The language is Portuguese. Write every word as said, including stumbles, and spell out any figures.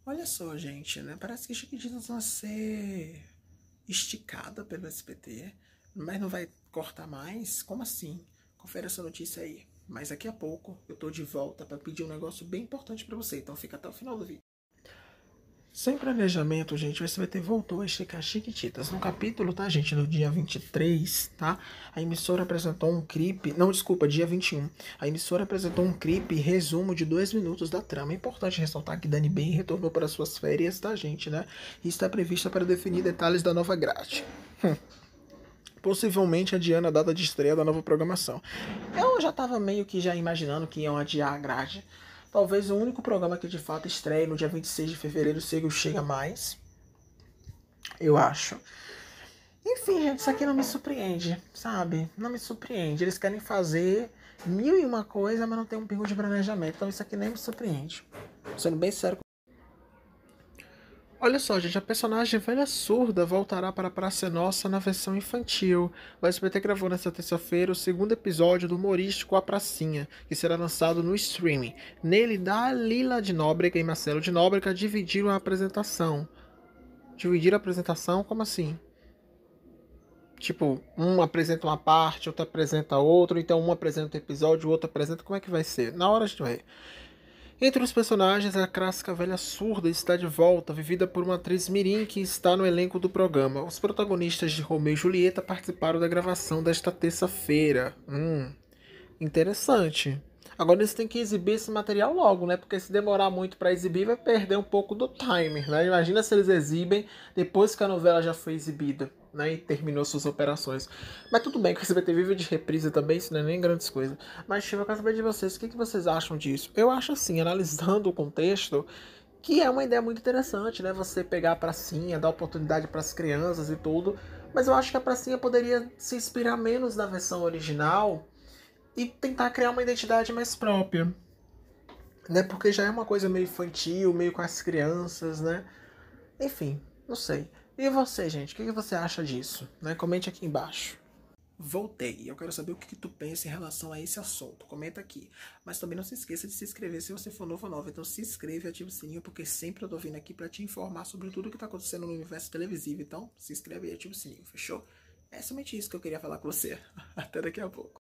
Olha só, gente, né? Parece que Chiquititas vai ser esticada pelo S B T, mas não vai cortar mais? Como assim? Confere essa notícia aí. Mas daqui a pouco eu tô de volta para pedir um negócio bem importante para você, então fica até o final do vídeo. Sem planejamento, gente, o S B T voltou a esticar Chiquititas. No capítulo, tá, gente, no dia vinte e três, tá? A emissora apresentou um clipe... Não, desculpa, dia vinte e um. A emissora apresentou um clipe resumo de dois minutos da trama. É importante ressaltar que Dani Ben retornou para suas férias, tá, gente, né? E está prevista para definir detalhes da nova grade. Hum. Possivelmente adiando a data de estreia da nova programação. Eu já tava meio que já imaginando que iam adiar a grade. Talvez o único programa que de fato estreie no dia vinte e seis de fevereiro seja o Chega Mais. Eu acho. Enfim, gente, isso aqui não me surpreende, sabe? Não me surpreende. Eles querem fazer mil e uma coisa, mas não tem um pingo de planejamento. Então isso aqui nem me surpreende. Sendo bem sério. Olha só, gente, a personagem Velha Surda voltará para a Praça é Nossa na versão infantil. O S B T gravou nesta terça-feira o segundo episódio do humorístico A Pracinha, que será lançado no streaming. Nele, Dalila de Nóbrega e Marcelo de Nóbrega dividiram a apresentação. Dividir a apresentação? Como assim? Tipo, um apresenta uma parte, outro apresenta outro, então um apresenta o episódio, o outro apresenta. Como é que vai ser? Na hora a gente vai. Entre os personagens, a clássica velha surda está de volta, vivida por uma atriz mirim que está no elenco do programa. Os protagonistas de Romeu e Julieta participaram da gravação desta terça-feira. Hum, interessante. Agora eles têm que exibir esse material logo, né? Porque se demorar muito para exibir, vai perder um pouco do timer, né? Imagina se eles exibem depois que a novela já foi exibida, né? E terminou suas operações. Mas tudo bem, que você vai ter vivo de reprise também, isso não é nem grandes coisas. Mas, Chico, eu quero saber de vocês, o que, que vocês acham disso? Eu acho assim, analisando o contexto, que é uma ideia muito interessante, né? Você pegar a pracinha, dar oportunidade para as crianças e tudo. Mas eu acho que a pracinha poderia se inspirar menos na versão original e tentar criar uma identidade mais própria, né? Porque já é uma coisa meio infantil, meio com as crianças, né? Enfim, não sei. E você, gente, o que você acha disso? Né? Comente aqui embaixo. Voltei. Eu quero saber o que tu pensa em relação a esse assunto. Comenta aqui. Mas também não se esqueça de se inscrever se você for novo ou nova. Então se inscreve e ativa o sininho, porque sempre eu tô vindo aqui pra te informar sobre tudo que tá acontecendo no universo televisivo. Então se inscreve e ativa o sininho, fechou? É somente isso que eu queria falar com você. Até daqui a pouco.